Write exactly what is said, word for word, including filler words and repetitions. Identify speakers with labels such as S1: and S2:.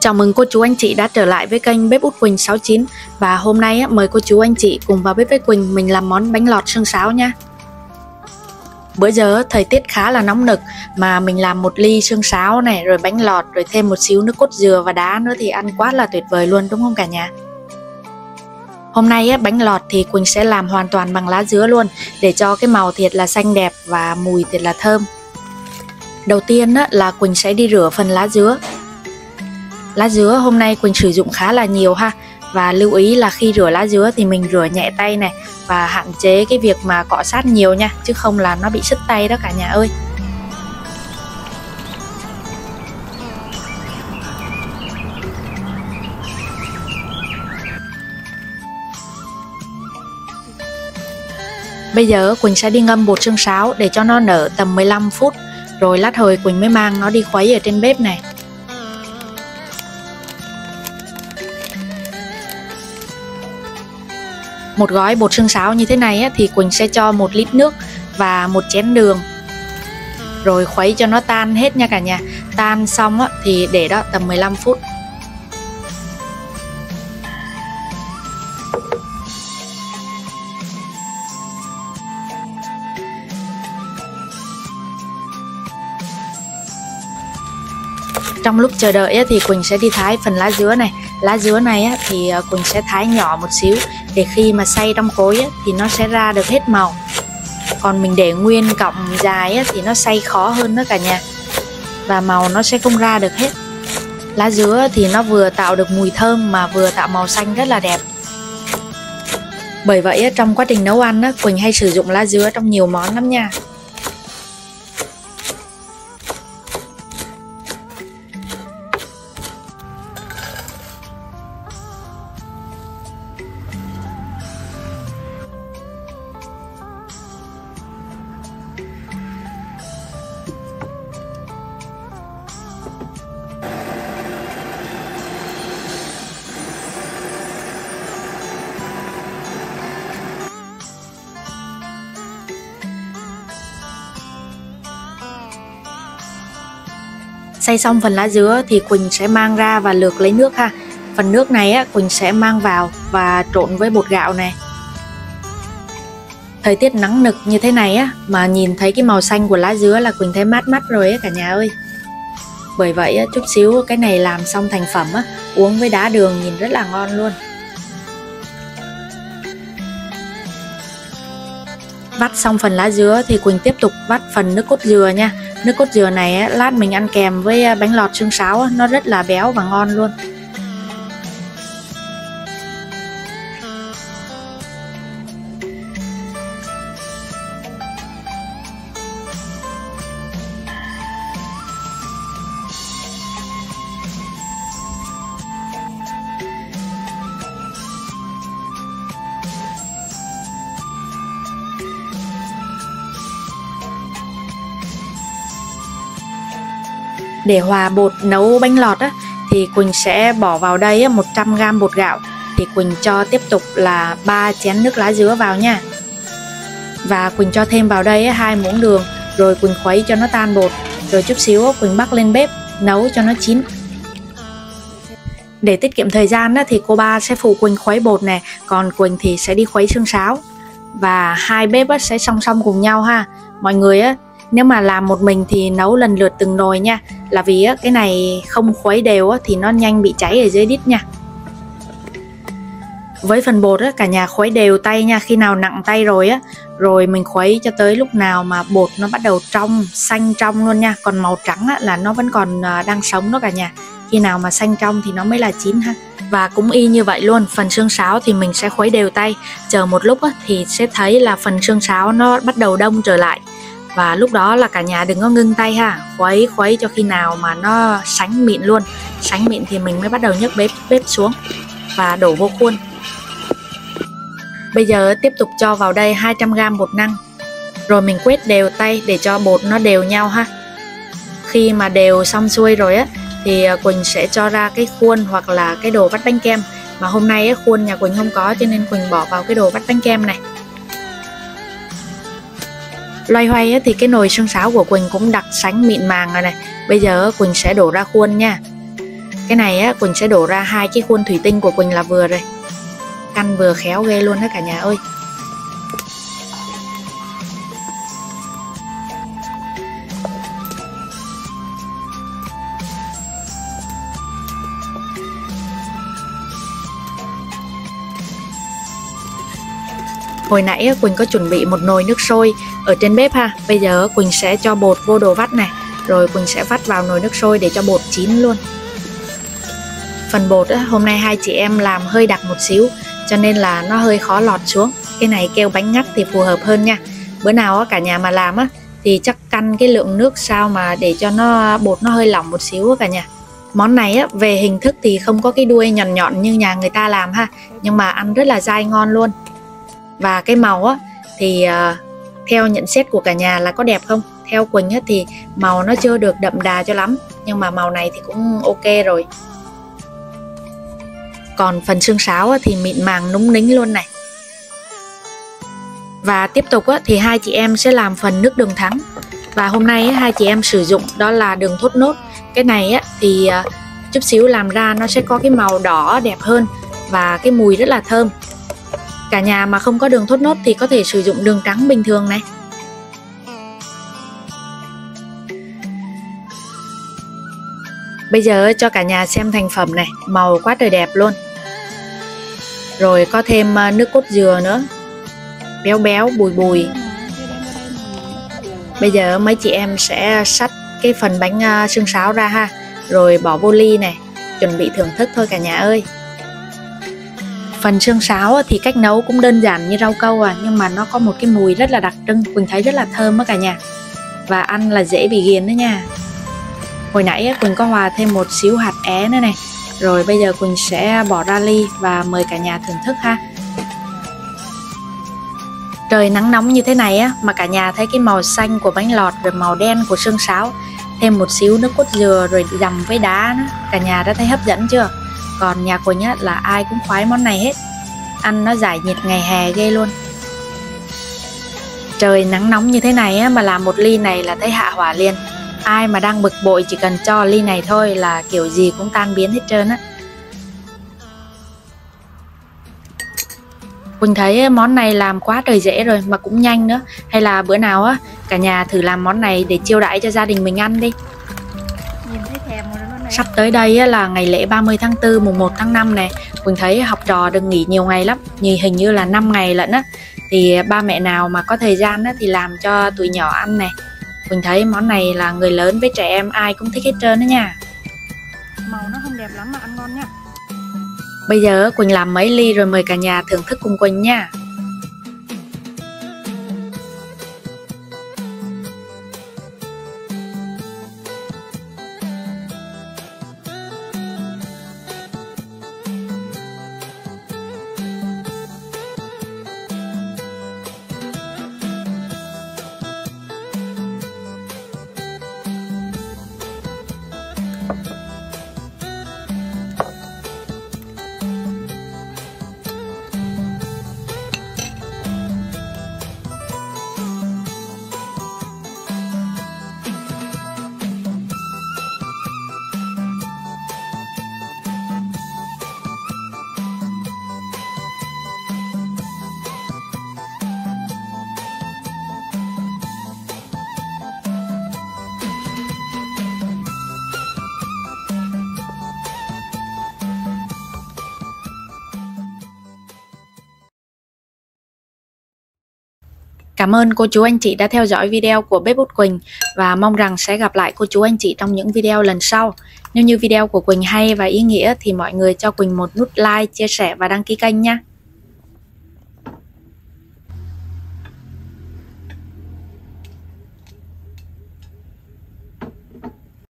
S1: Chào mừng cô chú anh chị đã trở lại với kênh Bếp Út Quỳnh sáu chín. Và hôm nay mời cô chú anh chị cùng vào bếp với Quỳnh mình làm món bánh lọt xương sáo nha. Bữa giờ thời tiết khá là nóng nực mà mình làm một ly xương sáo này, rồi bánh lọt, rồi thêm một xíu nước cốt dừa và đá nữa thì ăn quá là tuyệt vời luôn, đúng không cả nhà? Hôm nay bánh lọt thì Quỳnh sẽ làm hoàn toàn bằng lá dứa luôn, để cho cái màu thiệt là xanh đẹp và mùi thiệt là thơm. Đầu tiên là Quỳnh sẽ đi rửa phần lá dứa. Lá dứa hôm nay Quỳnh sử dụng khá là nhiều ha. Và lưu ý là khi rửa lá dứa thì mình rửa nhẹ tay này, và hạn chế cái việc mà cọ sát nhiều nha, chứ không là nó bị sứt tay đó cả nhà ơi. Bây giờ Quỳnh sẽ đi ngâm bột xương sáo để cho nó nở tầm mười lăm phút. Rồi lát hồi Quỳnh mới mang nó đi khuấy ở trên bếp này. Một gói bột xương sáo như thế này thì Quỳnh sẽ cho một lít nước và một chén đường. Rồi khuấy cho nó tan hết nha cả nhà. Tan xong thì để đó tầm mười lăm phút. Trong lúc chờ đợi thì Quỳnh sẽ đi thái phần lá dứa này. Lá dứa này thì Quỳnh sẽ thái nhỏ một xíu, để khi mà xay trong cối thì nó sẽ ra được hết màu. Còn mình để nguyên cọng dài thì nó xay khó hơn đó cả nhà, và màu nó sẽ không ra được hết. Lá dứa thì nó vừa tạo được mùi thơm mà vừa tạo màu xanh rất là đẹp. Bởi vậy trong quá trình nấu ăn Quỳnh hay sử dụng lá dứa trong nhiều món lắm nha. Xay xong phần lá dứa thì Quỳnh sẽ mang ra và lược lấy nước ha. Phần nước này á, Quỳnh sẽ mang vào và trộn với bột gạo này. Thời tiết nắng nực như thế này á, mà nhìn thấy cái màu xanh của lá dứa là Quỳnh thấy mát mắt rồi á cả nhà ơi. Bởi vậy á, chút xíu cái này làm xong thành phẩm á, uống với đá đường nhìn rất là ngon luôn. Vắt xong phần lá dứa thì Quỳnh tiếp tục vắt phần nước cốt dừa nha. Nước cốt dừa này á, lát mình ăn kèm với bánh lọt xương sáo á, nó rất là béo và ngon luôn. Để hòa bột nấu bánh lọt á, thì Quỳnh sẽ bỏ vào đây một trăm gam bột gạo. Thì Quỳnh cho tiếp tục là ba chén nước lá dứa vào nha. Và Quỳnh cho thêm vào đây hai muỗng đường. Rồi Quỳnh khuấy cho nó tan bột. Rồi chút xíu Quỳnh bắc lên bếp nấu cho nó chín. Để tiết kiệm thời gian á, thì cô ba sẽ phụ Quỳnh khuấy bột này, còn Quỳnh thì sẽ đi khuấy xương sáo. Và hai bếp á, sẽ song song cùng nhau ha. Mọi người á, nếu mà làm một mình thì nấu lần lượt từng nồi nha. Là vì á, cái này không khuấy đều á, thì nó nhanh bị cháy ở dưới đít nha. Với phần bột á, cả nhà khuấy đều tay nha. Khi nào nặng tay rồi á, rồi mình khuấy cho tới lúc nào mà bột nó bắt đầu trong, xanh trong luôn nha. Còn màu trắng á, là nó vẫn còn đang sống đó cả nhà. Khi nào mà xanh trong thì nó mới là chín ha. Và cũng y như vậy luôn, phần xương sáo thì mình sẽ khuấy đều tay. Chờ một lúc á, thì sẽ thấy là phần xương sáo nó bắt đầu đông trở lại. Và lúc đó là cả nhà đừng có ngưng tay ha. Khuấy khuấy cho khi nào mà nó sánh mịn luôn. Sánh mịn thì mình mới bắt đầu nhấc bếp bếp xuống và đổ vô khuôn. Bây giờ tiếp tục cho vào đây hai trăm gam bột năng. Rồi mình quét đều tay để cho bột nó đều nhau ha. Khi mà đều xong xuôi rồi á, thì Quỳnh sẽ cho ra cái khuôn hoặc là cái đồ vắt bánh kem. Mà hôm nay á, khuôn nhà Quỳnh không có cho nên Quỳnh bỏ vào cái đồ vắt bánh kem này. Loay hoay thì cái nồi xương sáo của Quỳnh cũng đặc sánh mịn màng rồi này. Bây giờ Quỳnh sẽ đổ ra khuôn nha. Cái này á, Quỳnh sẽ đổ ra hai cái khuôn thủy tinh của Quỳnh là vừa rồi. Căn vừa khéo ghê luôn đó cả nhà ơi. Hồi nãy Quỳnh có chuẩn bị một nồi nước sôi ở trên bếp ha. Bây giờ Quỳnh sẽ cho bột vô đồ vắt này, rồi Quỳnh sẽ vắt vào nồi nước sôi để cho bột chín luôn. Phần bột á, hôm nay hai chị em làm hơi đặc một xíu, cho nên là nó hơi khó lọt xuống. Cái này kêu bánh ngắt thì phù hợp hơn nha. Bữa nào á, cả nhà mà làm á, thì chắc căn cái lượng nước sao mà để cho nó bột nó hơi lỏng một xíu á cả nhà. Món này á, về hình thức thì không có cái đuôi nhọn nhọn như nhà người ta làm ha, nhưng mà ăn rất là dai ngon luôn. Và cái màu á, thì uh, theo nhận xét của cả nhà là có đẹp không? Theo Quỳnh á, thì màu nó chưa được đậm đà cho lắm, nhưng mà màu này thì cũng ok rồi. Còn phần xương sáo á, thì mịn màng núng nính luôn này. Và tiếp tục á, thì hai chị em sẽ làm phần nước đường thắng. Và hôm nay á, hai chị em sử dụng đó là đường thốt nốt. Cái này á, thì uh, chút xíu làm ra nó sẽ có cái màu đỏ đẹp hơn và cái mùi rất là thơm. Cả nhà mà không có đường thốt nốt thì có thể sử dụng đường trắng bình thường này. Bây giờ cho cả nhà xem thành phẩm này, màu quá trời đẹp luôn. Rồi có thêm nước cốt dừa nữa, béo béo bùi bùi. Bây giờ mấy chị em sẽ xắt cái phần bánh xương sáo ra ha, rồi bỏ vô ly này, chuẩn bị thưởng thức thôi cả nhà ơi. Phần xương sáo thì cách nấu cũng đơn giản như rau câu à, nhưng mà nó có một cái mùi rất là đặc trưng, Quỳnh thấy rất là thơm đó cả nhà. Và ăn là dễ bị ghiền đó nha. Hồi nãy Quỳnh có hòa thêm một xíu hạt é nữa này. Rồi bây giờ Quỳnh sẽ bỏ ra ly và mời cả nhà thưởng thức ha. Trời nắng nóng như thế này á, mà cả nhà thấy cái màu xanh của bánh lọt rồi màu đen của xương sáo, thêm một xíu nước cốt dừa rồi dằm với đá nữa, cả nhà đã thấy hấp dẫn chưa? Còn nhà Quỳnh á, là ai cũng khoái món này hết. Ăn nó giải nhiệt ngày hè ghê luôn. Trời nắng nóng như thế này á, mà làm một ly này là thấy hạ hỏa liền. Ai mà đang bực bội chỉ cần cho ly này thôi là kiểu gì cũng tan biến hết trơn á. Quỳnh thấy món này làm quá trời dễ rồi mà cũng nhanh nữa. Hay là bữa nào á, cả nhà thử làm món này để chiêu đãi cho gia đình mình ăn đi.
S2: Nhìn thấy thèm rồi đó này.
S1: Sắp tới đây á, là ngày lễ ba mươi tháng tư mùng một tháng năm này. Quỳnh thấy học trò được nghỉ nhiều ngày lắm, nhìn hình như là năm ngày lận á. Thì ba mẹ nào mà có thời gian á, thì làm cho tụi nhỏ ăn này. Quỳnh thấy món này là người lớn với trẻ em ai cũng thích hết trơn đó nha.
S2: Màu nó không đẹp lắm mà ăn ngon nha.
S1: Bây giờ Quỳnh làm mấy ly rồi mời cả nhà thưởng thức cùng Quỳnh nha. Cảm ơn cô chú anh chị đã theo dõi video của Bếp Út Quỳnh và mong rằng sẽ gặp lại cô chú anh chị trong những video lần sau. Nếu như video của Quỳnh hay và ý nghĩa thì mọi người cho Quỳnh một nút like, chia sẻ và đăng ký kênh nha.